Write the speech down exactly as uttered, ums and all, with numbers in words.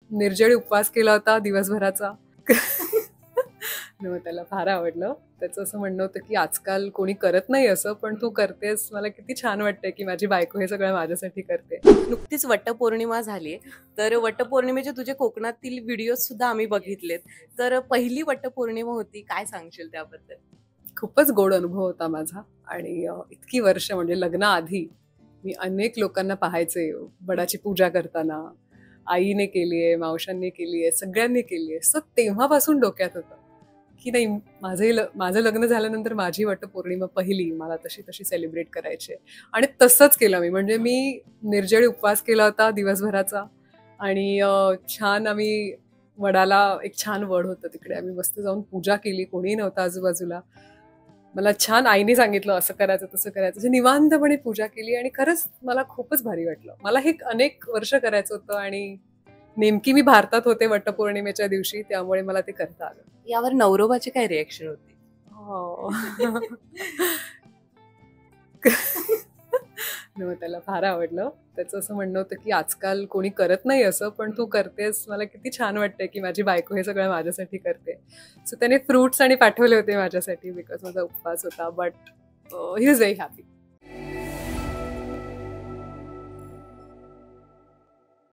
निर्जळी उपवास केला होता दिवसभराचा. मग त्याला फार आवडलं. त्याचं असं म्हणणं होतं की आजकाल कोणी करत नाही असं, पण तू करतेस. मला किती छान वाटतंय की माझी बायको हे सगळं माझ्यासाठी करते. नुकतीच वटपौर्णिमा झाली, तर वटपौर्णिमेचे तुझे कोकणातील व्हिडिओज सुद्धा आम्ही बघितलेत. तर पहिली वटपौर्णिमा होती, काय सांगशील त्याबद्दल? खूपच गोड अनुभव होता माझा आणि अ, इतकी वर्ष म्हणजे लग्नाआधी मी अनेक लोकांना पाहायचे वडाची पूजा करताना. आईने केली आहे, मावशांनी केली आहे, सगळ्यांनी केली आहे. सो तेव्हापासून डोक्यात होतं की नाही, माझंही ल माझं लग्न झाल्यानंतर माझी वटपौर्णिमा पहिली मला तशी तशी सेलिब्रेट करायची आहे. आणि तसंच केलं मी. म्हणजे मी निर्जळी उपवास केला होता दिवसभराचा आणि अ, छान आम्ही वडाला एक छान वड होतं तिकडे. आम्ही मस्त जाऊन पूजा केली. कोणीही नव्हतं आजूबाजूला. मला छान आईने सांगितलं असं करायचं, तसं करायचं. म्हणजे निवांतपणे पूजा केली आणि खरंच मला खूपच भारी वाटलं. मला हे अनेक वर्ष करायचं होतं आणि नेमकी मी भारतात होते वटपौर्णिमेच्या दिवशी, त्यामुळे मला ते करता आलं. यावर नवरोबाची काय रिएक्शन होती? हो. मग त्याला फार आवडलं. त्याचं असं म्हणणं होतं की आजकाल कोणी करत नाही असं, पण तू करतेस. मला किती छान वाटतंय की माझी बायको हे सगळं माझ्यासाठी करते. सो त्याने फ्रुट्स आणि पाठवले होते माझ्यासाठी बिकॉज माझा उपवास होता. But he was very happy.